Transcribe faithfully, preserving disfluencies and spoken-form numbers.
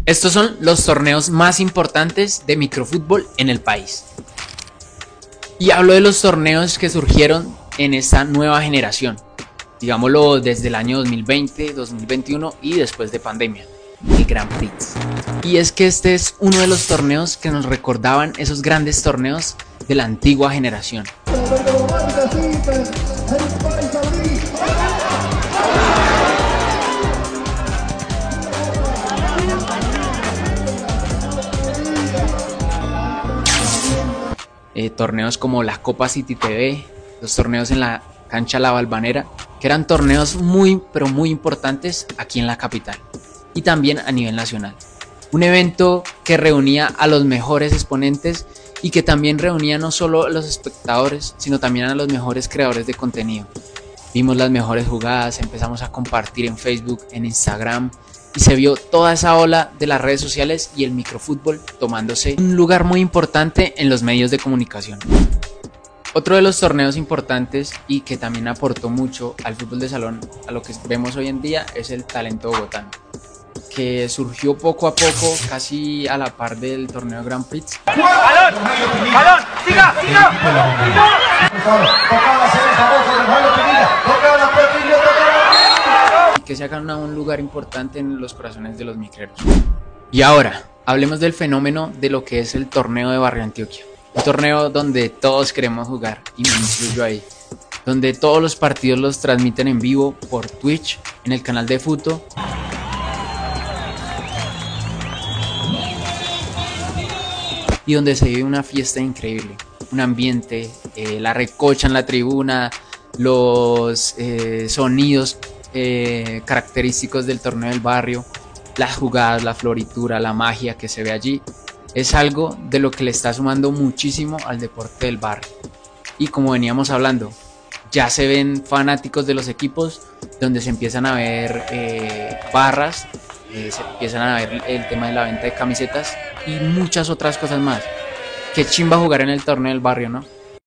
Estos son los torneos más importantes de microfútbol en el país. Y hablo de los torneos que surgieron en esta nueva generación, digámoslo desde el año dos mil veinte, dos mil veintiuno y después de pandemia, el Grand Prix. Y es que este es uno de los torneos que nos recordaban esos grandes torneos de la antigua generación. Eh, torneos como la Copa City T V, los torneos en la cancha La Balvanera, que eran torneos muy pero muy importantes aquí en la capital y también a nivel nacional. Un evento que reunía a los mejores exponentes y que también reunía no solo a los espectadores, sino también a los mejores creadores de contenido. Vimos las mejores jugadas, empezamos a compartir en Facebook, en Instagram, y se vio toda esa ola de las redes sociales y el microfútbol tomándose un lugar muy importante en los medios de comunicación. Otro de los torneos importantes y que también aportó mucho al fútbol de salón, a lo que vemos hoy en día, es el Talento Bogotano, que surgió poco a poco, casi a la par del torneo Grand Prix. ¡Balón! ¡Balón! ¡Siga! ¡Siga! Que se hagan a un lugar importante en los corazones de los micreros. Y ahora, hablemos del fenómeno de lo que es el torneo de Barrio Antioquia. Un torneo donde todos queremos jugar, y me incluyo ahí. Donde todos los partidos los transmiten en vivo por Twitch, en el canal de Futo. Y donde se vive una fiesta increíble. Un ambiente, eh, la recocha en la tribuna, los eh, sonidos Eh, característicos del torneo del barrio, las jugadas, la floritura, la magia que se ve allí, es algo de lo que le está sumando muchísimo al deporte del barrio. Y como veníamos hablando, ya se ven fanáticos de los equipos, donde se empiezan a ver eh, barras, eh, se empiezan a ver el tema de la venta de camisetas y muchas otras cosas más. Qué chimba jugar en el torneo del barrio, ¿no?